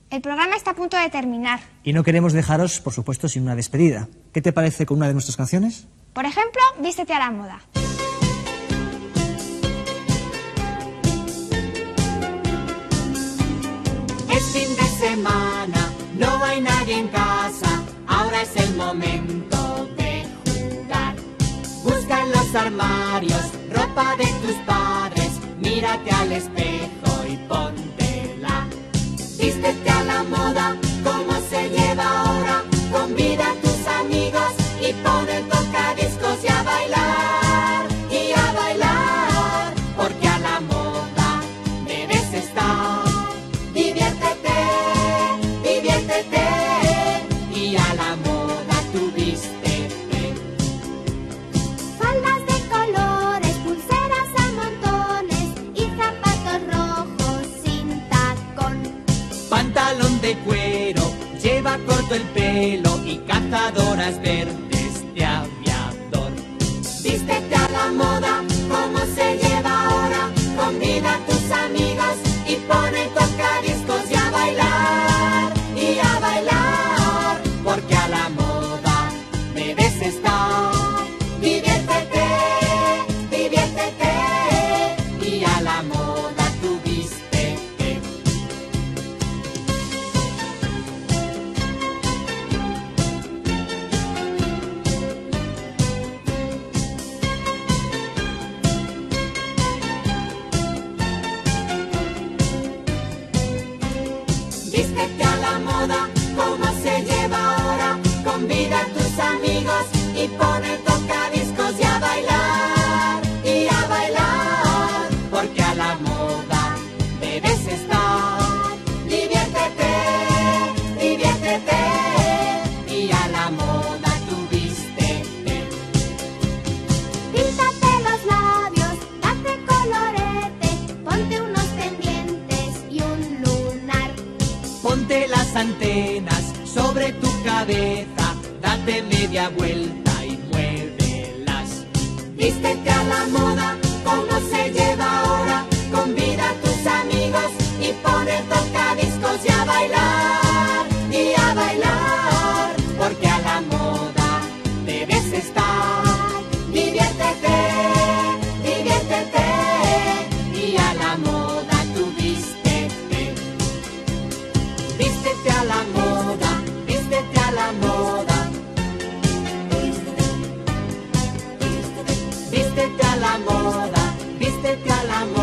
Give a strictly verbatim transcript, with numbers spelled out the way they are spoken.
El programa está a punto de terminar. Y no queremos dejaros, por supuesto, sin una despedida. ¿Qué te parece con una de nuestras canciones? Por ejemplo, Vístete a la moda. Es fin de semana, no hay nadie en casa, ahora es el momento de jugar. Busca en los armarios ropa de tus padres, mírate al espejo y póntela. Vístete a la moda, como se lleva ahora, convida a tus amigos y pon el tocadiscos y a bailar, y a bailar, porque a la moda debes estar. Diviértete, diviértete, y a la moda tú vístete. Faldas de colores, pulseras a montones y zapatos rojos sin tacón. Pantalón de cuero, lleva corto el pelo y cazadoras verdes de aviador. Vístete a la moda, como se lleva ahora, convida a tus amigos y pon el tocadiscos y a bailar, y a bailar, porque a la moda debes estar. Diviértete, diviértete, y a la moda tú vístete. Vístete a la moda, como se lleva ahora, convida a tus amigos y pon el tocadiscos y a bailar, y a bailar, porque a la moda debes estar. Diviértete, diviértete, y a la moda tú vístete. Píntate los labios, date colorete, ponte unos pendientes y un lunar. Ponte las antenas sobre tu cabeza, date media vuelta y muévelas. Vístete a la moda, como se lleva ahora, convida a tus amigos y pon el tocadiscos y a bailar, y a bailar, porque a la moda debes estar. Diviértete, diviértete, y a la moda tú vístete. Vístete a la moda, vístete a la moda. Vístete a la moda, vístete a la moda.